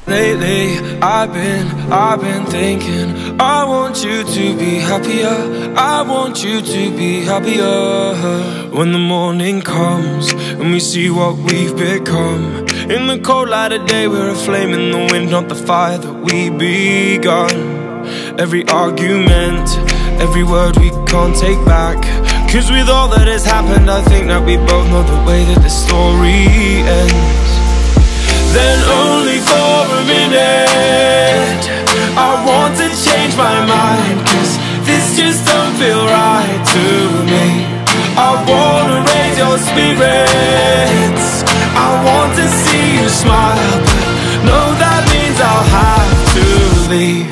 Lately, I've been thinking, I want you to be happier, I want you to be happier. When the morning comes and we see what we've become, in the cold light of day we're a flame in the wind, not the fire that we begun. Every argument, every word we can't take back, 'cause with all that has happened I think that we both know the way that the story ends. Then only for a minute I want to change my mind, 'cause this just don't feel right to me. I wanna raise your spirits, I want to see you smile, but no, that means I'll have to leave.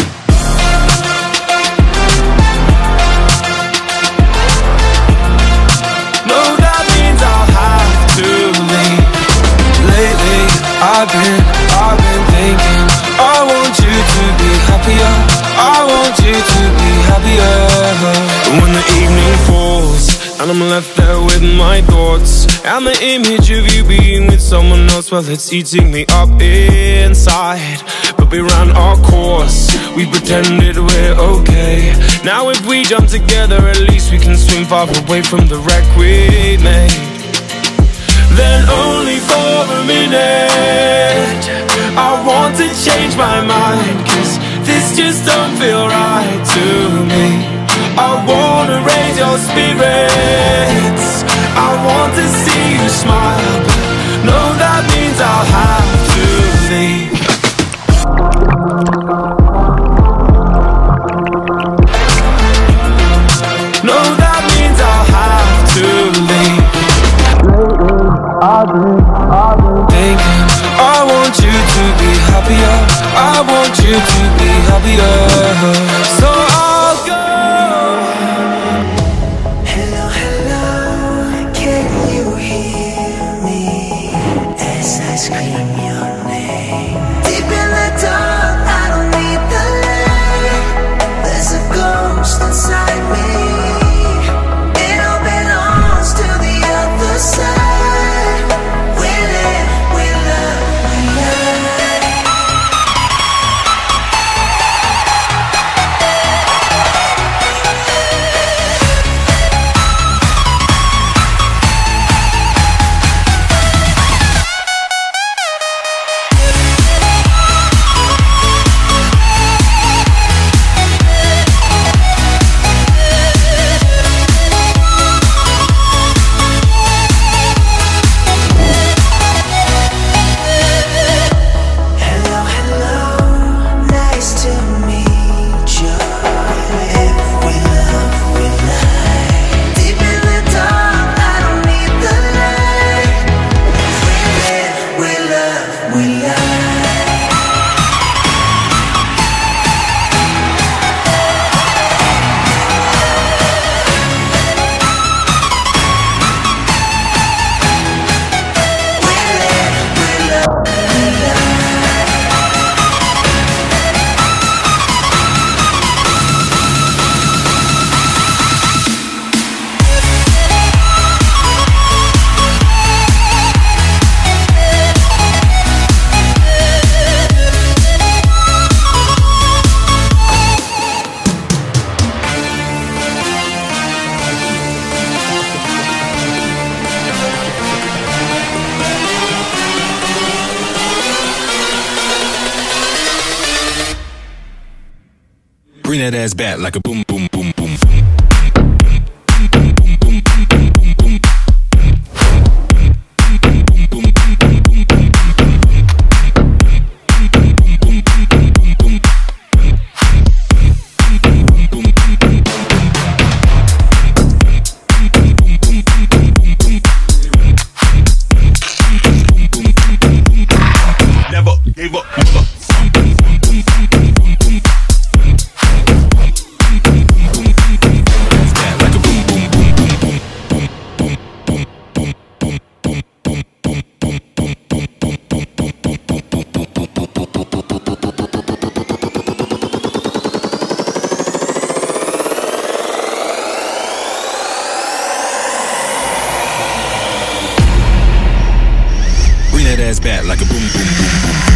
No, that means I'll have to leave. Lately, I've been thinking, I want you to be happier, I want you to be happier. And when the evening falls and I'm left there with my thoughts, and the image of you being with someone else, well, it's eating me up inside. But we ran our course, we pretended we're okay. Now if we jump together, at least we can swim far away from the wreck we made. Then only for a minute I want to change my mind, 'cause this just don't feel right to me. I wanna raise your spirits, I want to see you smile, but no, that means I'll have to leave. No, that means I'll have to leave. I've been thinking, I want you to be happier, I want you to be happier. So I'll go. Hello, hello, can you hear me as I scream your name? Deep in the dark, I don't need the light. There's a ghost inside me, it all belongs to the other side. Bring that ass back like a boom, boom, boom, boom. Never gave up. Bring that ass back like a boom, boom, boom, boom.